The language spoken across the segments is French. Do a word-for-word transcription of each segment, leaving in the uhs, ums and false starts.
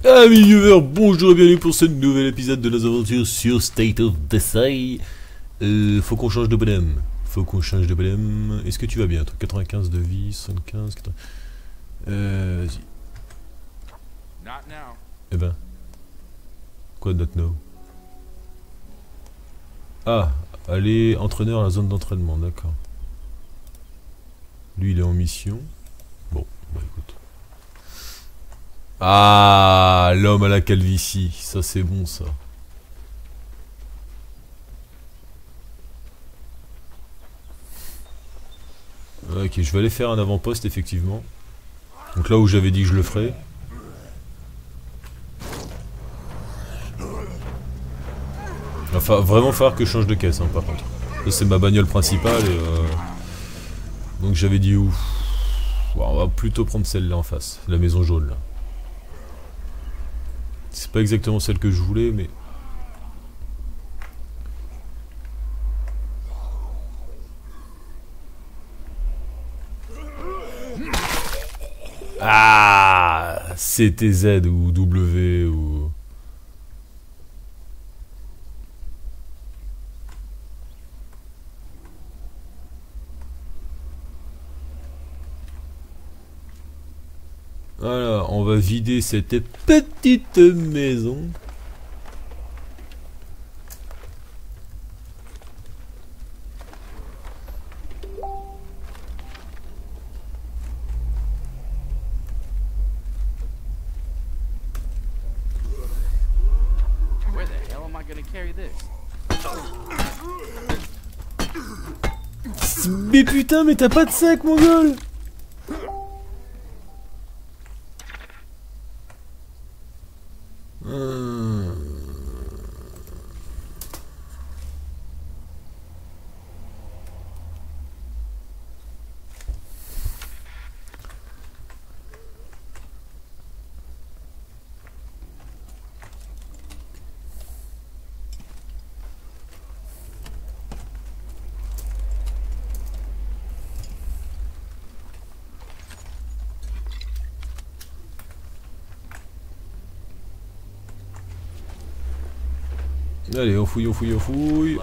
Amis viewers, bonjour et bienvenue pour ce nouvel épisode de nos aventures sur State of Decay. Euh, faut qu'on change de bonhomme. Faut qu'on change de bonhomme. Est-ce que tu vas bien toi? quatre-vingt-quinze de vie, soixante-quinze, quatre-vingts... Euh... Vas-y. Eh ben... Quoi not now? Ah, allez, entraîneur à la zone d'entraînement, d'accord. Lui il est en mission. Bon, bah écoute. Ah, l'homme à la calvitie, ça c'est bon ça. Ok, je vais aller faire un avant-poste effectivement. Donc là où j'avais dit que je le ferais. Il va vraiment falloir que je change de caisse hein, par contre. Ça c'est ma bagnole principale et euh... donc j'avais dit ouf. Bon, on va plutôt prendre celle-là en face, la maison jaune là. C'est pas exactement celle que je voulais, mais... Ah, c'était Z ou W ou... Voilà, on va vider cette petite maison. Where the hell am I gonna carry this? Mais putain, mais t'as pas de sac, mon gueule! Allez, on fouille, on fouille, on fouille.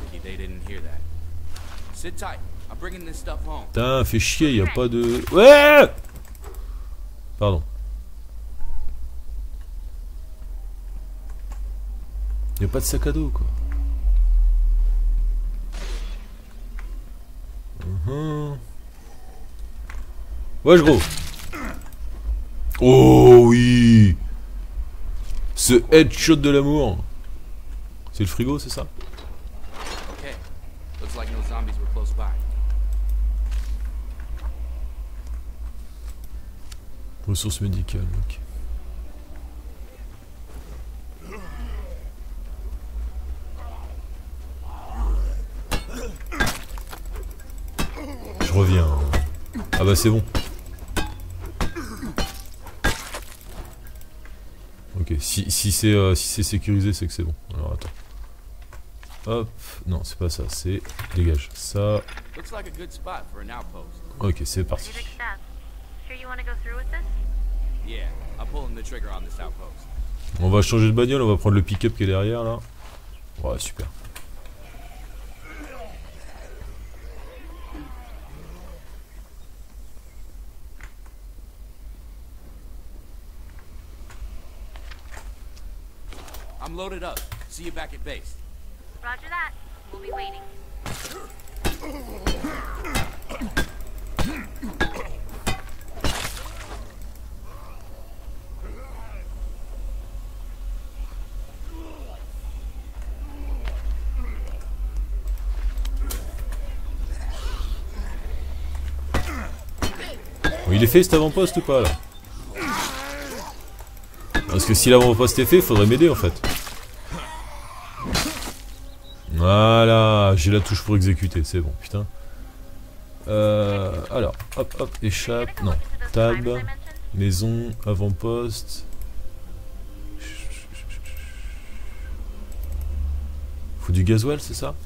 Putain, fait chier, y a pas de... Ouais! Pardon. Y a pas de sac à dos, quoi. Uh-huh. Wesh, gros. Oh, oui. Ce headshot de l'amour. C'est le frigo, c'est ça? Okay. Looks like no zombies were close by. Ressources médicales, ok. Je reviens. Ah bah c'est bon. Ok, si, si c'est euh, si c'est sécurisé, c'est que c'est bon. Alors attends. Hop, non, c'est pas ça, c'est... Dégage, ça... Ok, c'est parti. On va changer de bagnole, on va prendre le pick-up qui est derrière, là. Ouais, super. I'm loaded up. See you back at base. Roger that. We'll be waiting. Bon, il est fait cet avant-poste ou pas là? Parce que si l'avant-poste est fait, il faudrait m'aider en fait. Voilà, j'ai la touche pour exécuter, c'est bon, putain. Euh, alors, hop, hop, échappe, non, tab, maison, avant-poste. Faut du gasoil, c'est ça?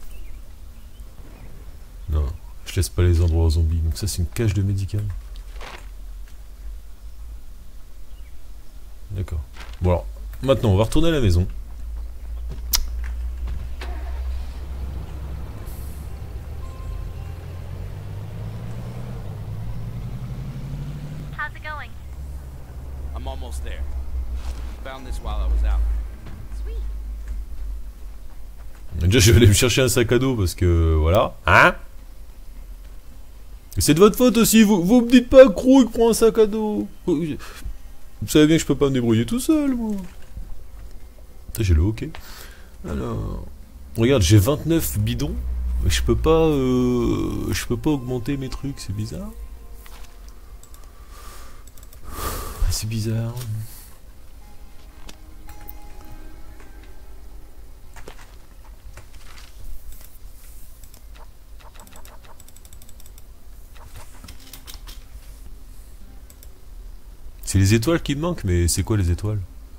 Non, je laisse pas les endroits aux zombies, donc ça c'est une cache de médicaments. d'accord. Bon alors, maintenant on va retourner à la maison. How's it going? I'm almost there. Found this while I was out. Sweet. Déjà je vais aller me chercher un sac à dos parce que voilà. Hein? C'est de votre faute aussi, vous, vous me dites pas Croc prend un sac à dos. Vous savez bien que je peux pas me débrouiller tout seul moi. J'ai le hockey. Alors. Regarde, j'ai vingt-neuf bidons. Je peux pas euh, je peux pas augmenter mes trucs, c'est bizarre. C'est bizarre. C'est les étoiles qui me manquent, mais c'est quoi les étoiles?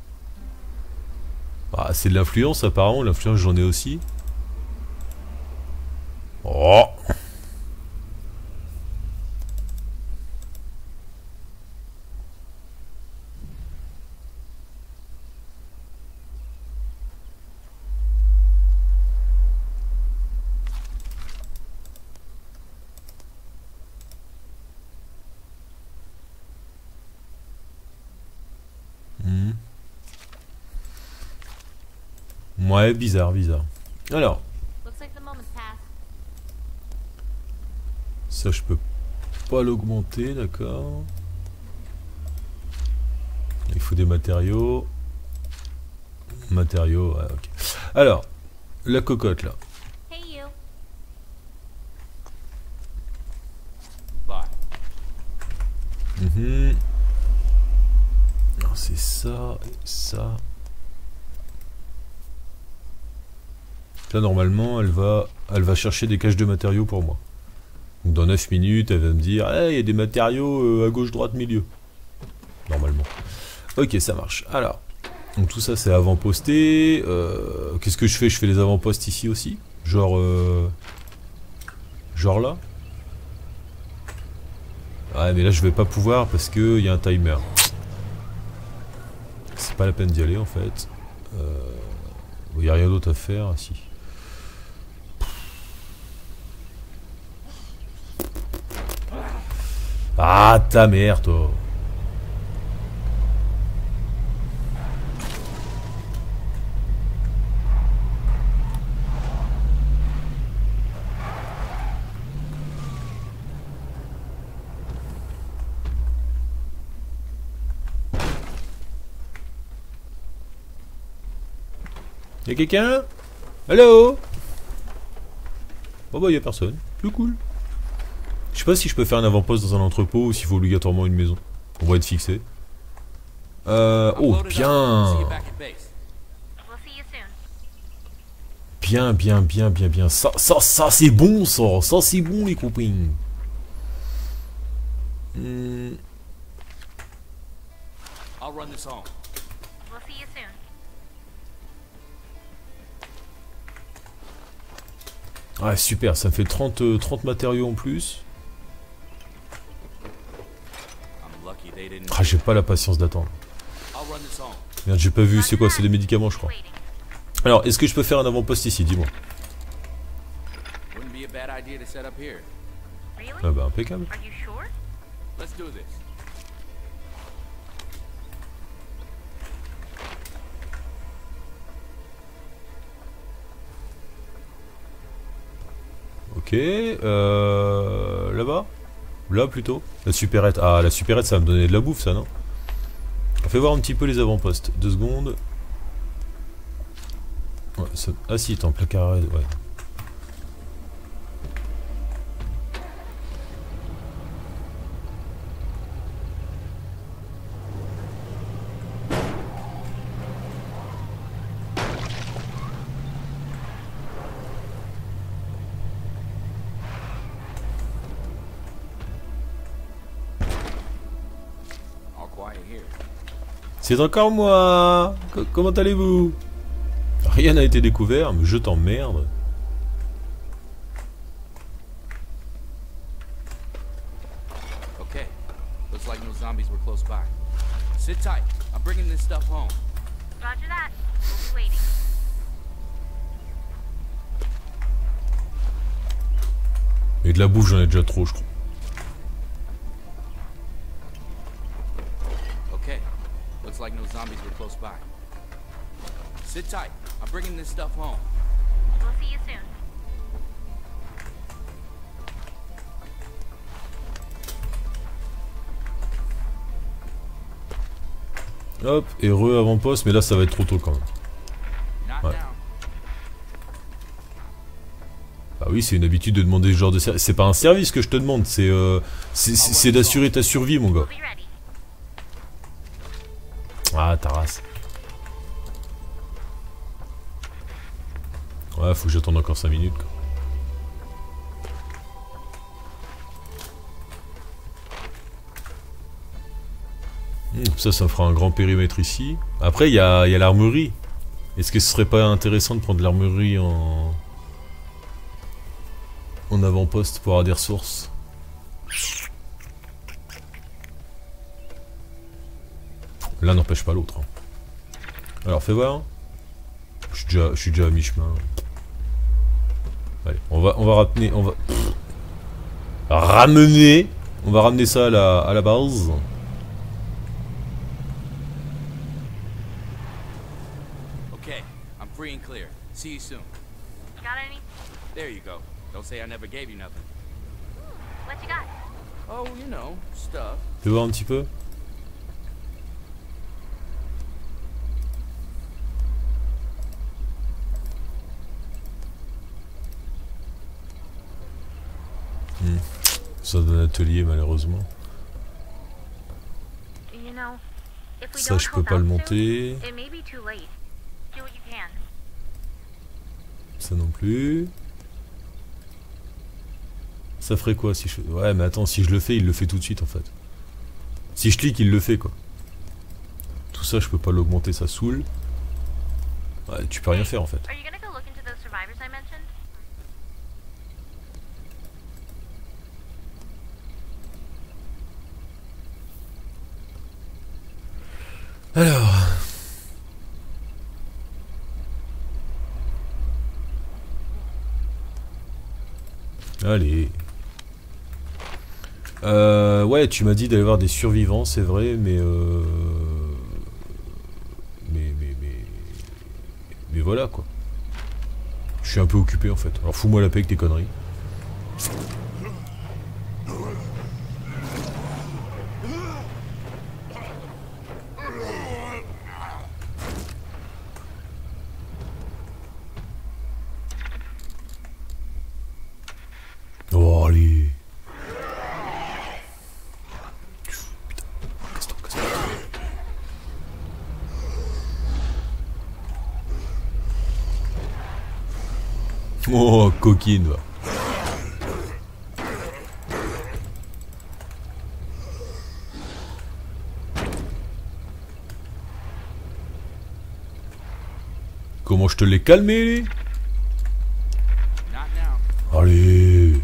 Ah, c'est de l'influence apparemment, l'influence j'en ai aussi. Oh! Hmm. Ouais, bizarre, bizarre. Alors, Looks like the moment's passed. ça je peux pas l'augmenter, d'accord. Il faut des matériaux. Matériaux, ouais, ok. Alors, la cocotte là. Hey, you. Bye. Mhm. Alors, c'est ça et ça. Là normalement elle va elle va chercher des caches de matériaux pour moi. Donc dans neuf minutes elle va me dire hey, il y a des matériaux euh, à gauche, droite, milieu. Normalement. Ok, ça marche. Alors, donc tout ça c'est avant-posté. Euh, Qu'est-ce que je fais? Je fais les avant-postes ici aussi. Genre euh, genre là. Ouais mais là je vais pas pouvoir parce que il y a un timer. C'est pas la peine d'y aller en fait. Euh, il n'y a rien d'autre à faire. Si. Ah ta mère toi. Y'a quelqu'un? Allô? Oh bah y'a personne, plus cool. Je sais pas si je peux faire un avant-poste dans un entrepôt ou s'il faut obligatoirement une maison. On va être fixé. Euh... Oh bien. We'll see you soon. Bien, bien, bien, bien, bien. Ça, ça, ça c'est bon ça. Ça c'est bon les copains. Hmm. I'll run this home. We'll see you soon. Ouais super, ça me fait trente, euh, trente matériaux en plus. I'm lucky they didn't. Ah j'ai pas la patience d'attendre. I'll run this home. Merde, j'ai pas vu, c'est quoi? C'est des médicaments je crois. Waiting. Alors, est-ce que je peux faire un avant-poste ici? Dis-moi. Wouldn't be a bad idea to set up here. Really? Ah bah impeccable. Are you sure? Let's do this. Ok, euh... là-bas? Là plutôt? La supérette. Ah, la supérette ça va me donner de la bouffe ça, non? On fait voir un petit peu les avant-postes. Deux secondes. Ouais, ça... Ah si, t'es en placard, ouais. All quiet here. C'est encore moi. Co- Comment allez-vous? Rien n'a été découvert, mais je t'emmerde. Okay. Looks like no zombies were close by. Sit tight. I'm bringing this stuff home. Roger that. We'll be waiting. Et de la bouffe, j'en ai déjà trop, je crois. Okay. Looks like no zombies were close by. Sit tight. I'm bringing this stuff home. We'll see you soon. Hop, et re avant-poste, mais là ça va être trop tôt quand même. Not Ouais. now. Ah oui, c'est une habitude de demander ce genre de service. C'est pas un service que je te demande, c'est euh, c'est- c'est c'est d'assurer ta survie, mon gars. We'll be ready. Ah, ta race. Ouais, faut que j'attende encore cinq minutes, quoi. Hmm, ça, ça me fera un grand périmètre ici. Après, il y a, il y a l'armurerie. Est-ce que ce serait pas intéressant de prendre l'armurerie en... en avant-poste pour avoir des ressources? L'un n'empêche pas l'autre. hein. Alors, fais voir. Je suis déjà, je suis déjà à mi-chemin. Allez, on va, on va ramener... On va... Pff. Ramener On va ramener ça à la, à la base. Okay. I'm free and clear. See you soon. Got any? There you go. Don't say I never gave you nothing. What you got? Oh, you know, stuff. Fais voir un petit peu. Hmm. Ça d'un atelier malheureusement. You know, if we Ça don't je peux help pas le out soon, monter. it may be too late. Do what you can. Ça non plus. Ça ferait quoi si je... Ouais mais attends, si je le fais, il le fait tout de suite en fait. Si je clique, il le fait quoi. Tout ça je peux pas l'augmenter, ça saoule. Ouais, tu peux rien faire en fait. Are you gonna go look into those survivors I mentioned? Alors... Allez. Euh, ouais, tu m'as dit d'aller voir des survivants, c'est vrai, mais euh... mais, mais, mais... Mais voilà, quoi. Je suis un peu occupé, en fait. Alors fous-moi la paix avec tes conneries. Oh, allez. Putain, casse-toi, casse-toi. Oh, coquine, va. Comment je te l'ai calmé? Not now. Allez.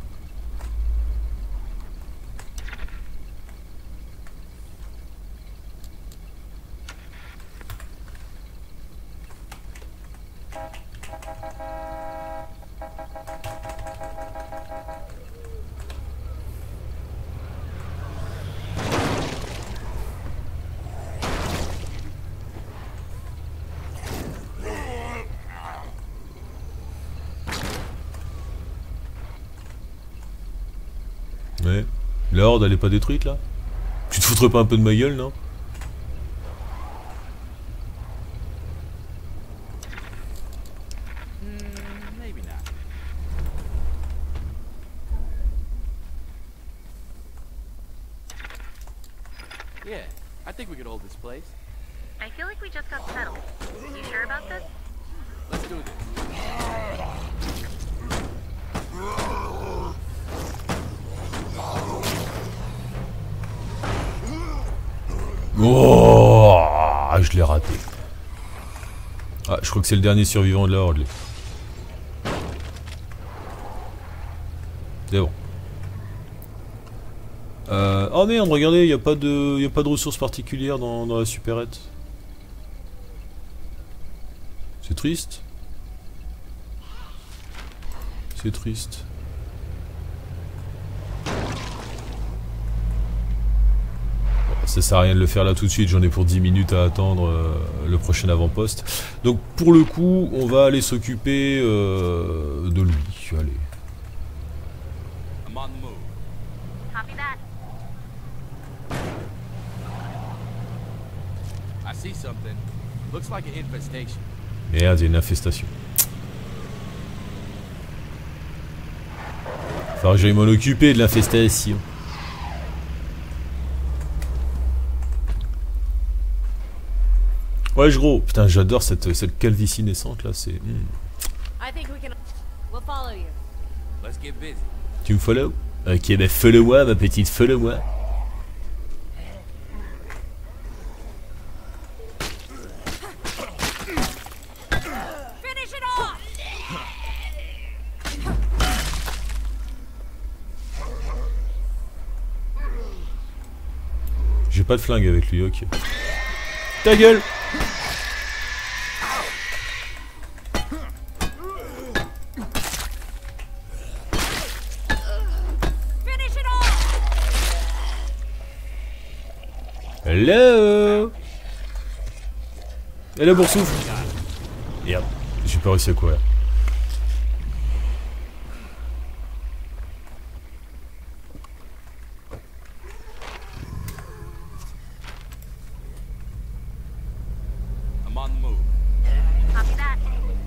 Ouais. La horde elle est pas détruite là? Tu te foutrais pas un peu de ma gueule, non? Hmm, maybe not. Yeah, I think we could hold this place. I feel like we just got settled. You sure about this? Let's do this. Oh, je l'ai raté. Ah, je crois que c'est le dernier survivant de la horde. lui. C'est bon. Euh, oh merde, regardez, il n'y a pas de, y a pas de ressources particulières dans, dans la supérette. C'est triste. C'est triste. Ça sert à rien de le faire là tout de suite, j'en ai pour dix minutes à attendre euh, le prochain avant-poste. Donc pour le coup, on va aller s'occuper euh, de lui. Allez. I'm on the move. Copy that. I see something. Looks like an infestation. Merde, il y a une infestation. Faudra que j'aille m'en occuper de l'infestation. Ouais, gros. Putain, j'adore cette, cette calvitie naissante là, c'est... Mm. I think we can. We'll follow you. Let's get busy. Tu me follow? Ok, bah follow-moi, ma petite, follow-moi. Finish it off. J'ai pas de flingue avec lui, ok. Ta gueule! Finish it off. Hello! Hello, Boursouf! Merde, j'ai pas réussi à courir. I'm on the move. Copy that.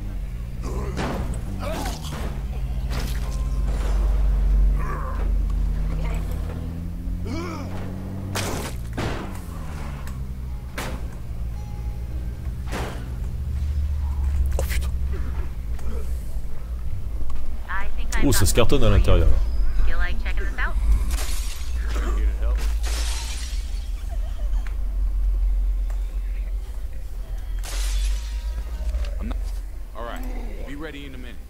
Oh putain. I think I Oh, ça got se cartonne à l'intérieur. Feel like checking this out? Here to help. I'm not. All right. Be ready in a minute.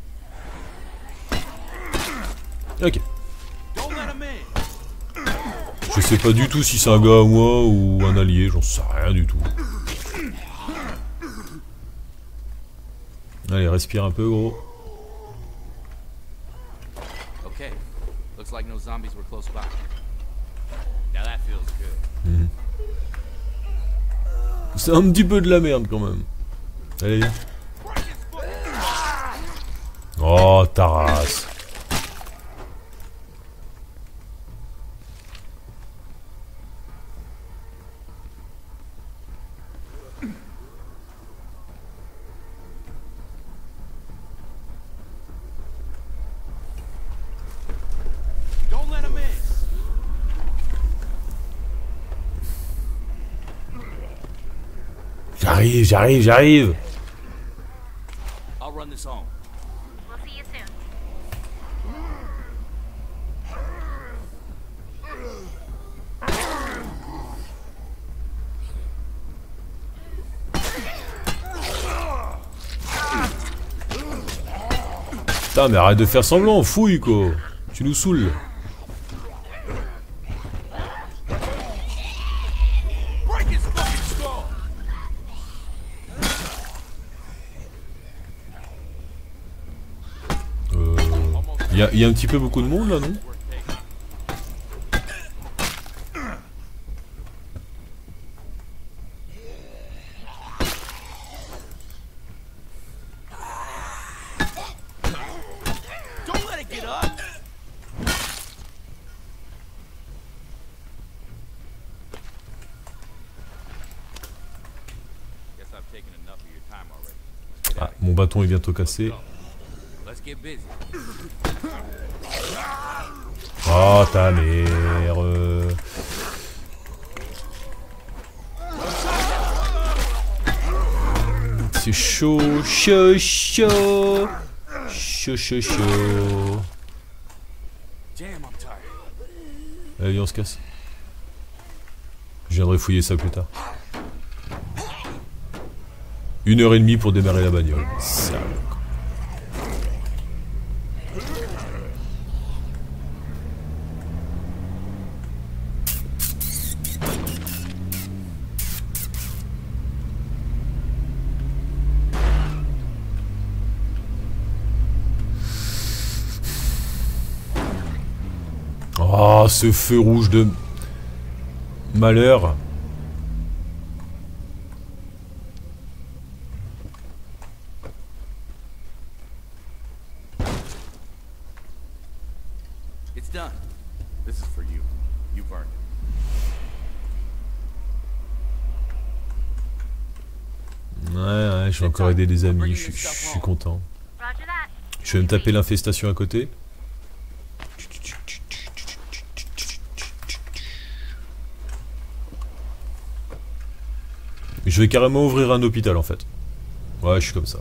Ok. Don't let him in. Je sais pas du tout si c'est un gars à moi ou un allié, j'en sais rien du tout. Allez, respire un peu, gros. Okay. Looks like no zombies were close by. Now that feels good. C'est un petit peu de la merde quand même. Allez, viens. Oh, ta race. Don't let him in. J'arrive, j'arrive, j'arrive. I'll run this home. We'll see you soon. Putain, mais arrête de faire semblant, fouille quoi. Tu nous saoules. Break his fucking skull. Euh... Il y a, y a un petit peu beaucoup de monde là, non? Don't let it get up. Guess I've taken enough of your time already. Let's get Ah, out of mon bâton est bientôt cassé. here. Let's get busy. Oh ta mère. C'est chaud, chaud, chaud. Chaud, chaud, chaud. Damn, I'm tired. Allez, on se casse. Je viendrai fouiller ça plus tard. Une heure et demie pour démarrer la bagnole. Sale. Ah, ce feu rouge de malheur. It's done. This is for you. You've earned it. Ouais, ouais, je vais encore aider des amis, je, je suis content. Roger that. Je vais me taper l'infestation à côté. Je vais carrément ouvrir un hôpital en fait. Ouais, je suis comme ça.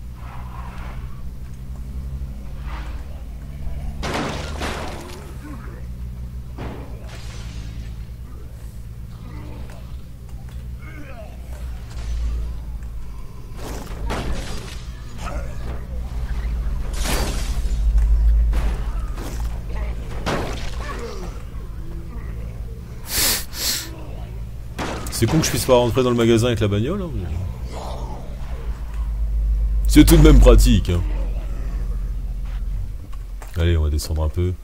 C'est con que je puisse pas rentrer dans le magasin avec la bagnole. Hein. C'est tout de même pratique. Hein. Allez, on va descendre un peu.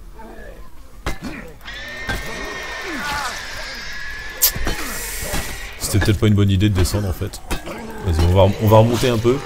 C'était peut-être pas une bonne idée de descendre en fait. Vas-y, on va, on va remonter un peu.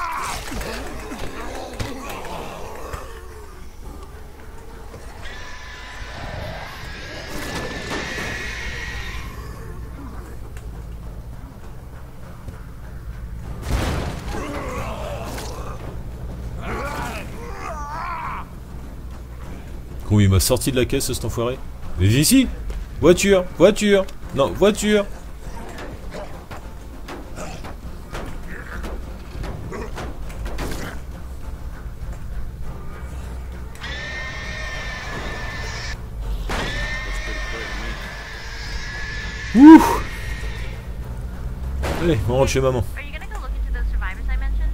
Comment il m'a sorti de la caisse cet enfoiré? Mais viens ici! Voiture! Voiture! Non, voiture! Ouh! Allez, on rentre chez maman. Are you gonna go look into those survivors I mentioned?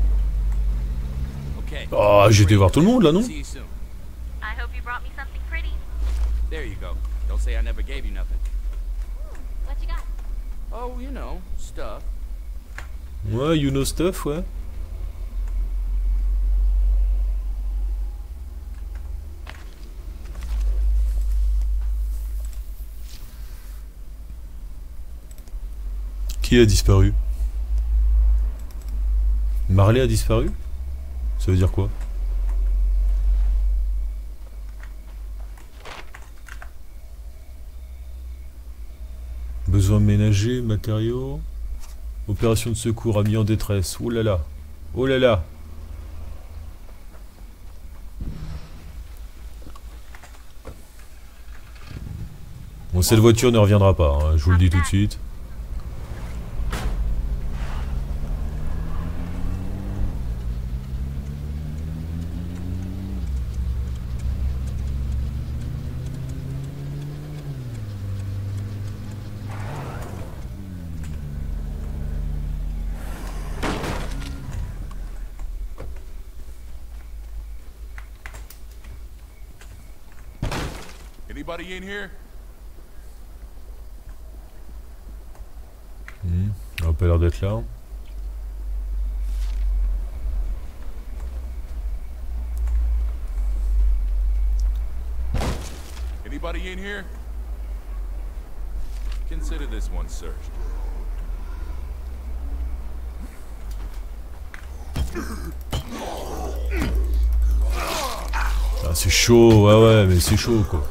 Okay. Oh, j'ai été voir tout le monde là, non? See you soon. I hope you brought me something pretty. There you go. Don't say I never gave you nothing. What you got? Oh, you know, stuff. Ouais, you know stuff, ouais. Qui a disparu? Marley a disparu? Ça veut dire quoi? Besoin ménager, matériaux. Opération de secours, ami en détresse. Oh là là. Oh là là. Bon, cette voiture ne reviendra pas, hein, je vous le dis tout de suite. Anybody in here? Hmm, on a pas l'air d'être là. Anybody in here? Consider this one searched. Ah, c'est chaud, ouais ouais, mais c'est chaud quoi.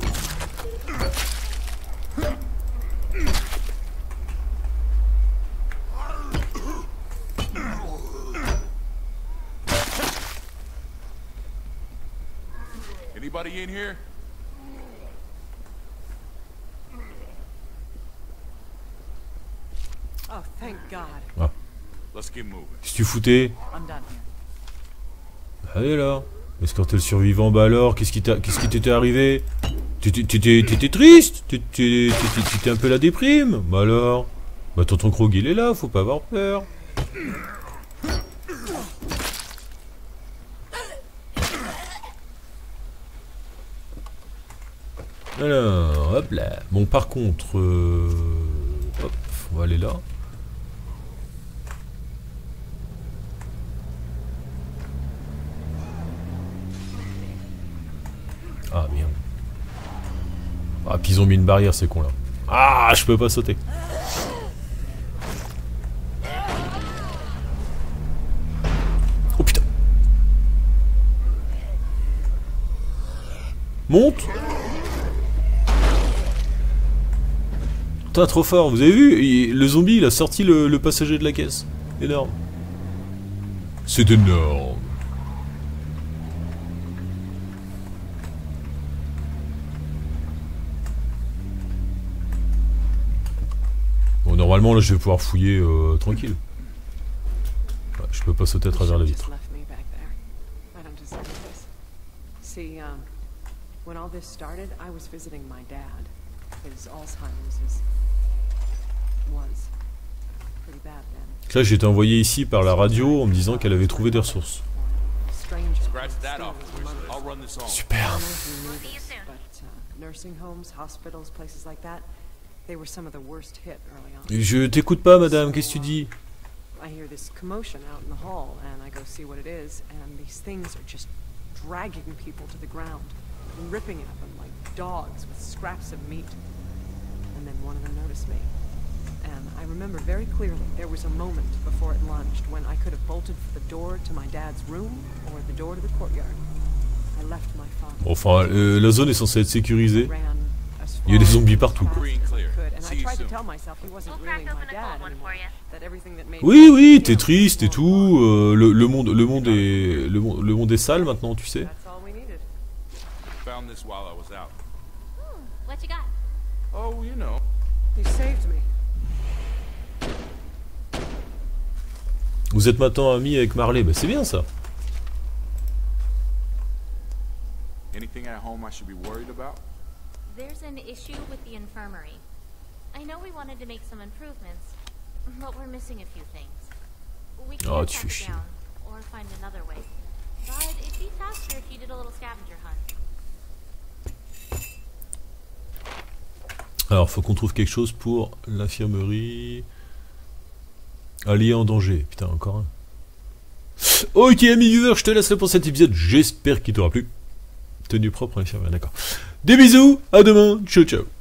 Anybody in here? Oh, thank God. Ah. Let's get moving. Qu'est-ce que tu foutais? I'm done here. Allez là. Est-ce que t'es le survivant? Bah alors, qu'est-ce qui t'a, qu'est-ce qui t'était arrivé? T'étais, t'étais, t'étais triste? T'étais, t'étais, t'étais un peu la déprime? Bah alors? Bah tonton Krog il est là, faut pas avoir peur. Alors, hop là. Bon, par contre, euh, hop, on va aller là. Ah merde. ils ont mis une barrière, ces cons là. Ah, je peux pas sauter. Oh putain. Monte. Putain, trop fort, vous avez vu? il, Le zombie, il a sorti le, le passager de la caisse. Énorme. C'est énorme. Bon, normalement, là, je vais pouvoir fouiller euh, tranquille. Ouais, je peux pas sauter à travers la Just vitre. left me back there. I don't deserve this. See, um, when all this started, I was visiting my dad. His Alzheimer's is was pretty bad then. Là, j'ai été envoyé ici par la radio en me disant qu'elle avait trouvé des ressources. Strange. Scratch that off the list. I'll run this off. Super. See you soon. But uh, nursing homes, hospitals, places like that, they were some of the worst hit early on. Je t'écoute pas, madame, qu'est-ce que tu dis? I hear this commotion out in the hall, and I go see what it is, and these things are just dragging people to the ground, and ripping at them like dogs with scraps of meat. And then one of them noticed me. And I remember very clearly there was a moment before it lunged when I could have bolted for the door to my dad's room or the door to the courtyard. I left my father. Enfin, euh, la zone est censée être sécurisée. Ran as Il y a des far zombies as partout, quoi. fast Green as I clear. could, and See I you tried to soon. tell myself he wasn't We'll really crack my open a dad cold one anymore. for you. That everything that made Oui, me oui, feel t'es triste et was tout. euh, le, le monde, le monde est, le, monde- le monde est sale maintenant, tu sais. That's all we needed. Found this while I was out. Hmm, what you got? Oh, you know. You saved me. Vous êtes maintenant amis avec Marley, bah c'est bien ça. Anything at home I should be worried about? There's an issue with the infirmary. I know we wanted to make some improvements, but we're missing a few things. We Oh, can't tu track fais it chier. down or find another way. But it'd be faster if you did a little scavenger hunt. Alors, faut qu'on trouve quelque chose pour l'infirmerie. Allié en danger. Putain, encore un. Ok, amis viewers, je te laisse là pour cet épisode. J'espère qu'il t'aura plu. Tenue propre à l'infirmerie, d'accord. Des bisous, à demain, ciao ciao.